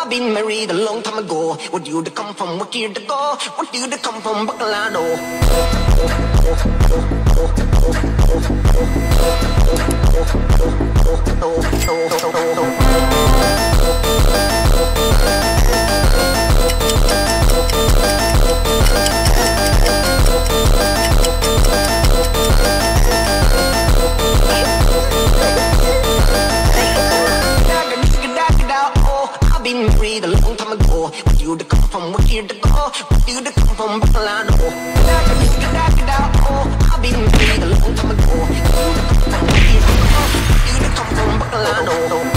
I've been married a long time ago. What you to come from? What year to go? What you to come from? Bacalado. I've been married a long time ago. What you to come from? What year to go? What you to come from? Bacalado. I've been married a long time ago. What you to come from? What year to go? What you to come from? Bacalado.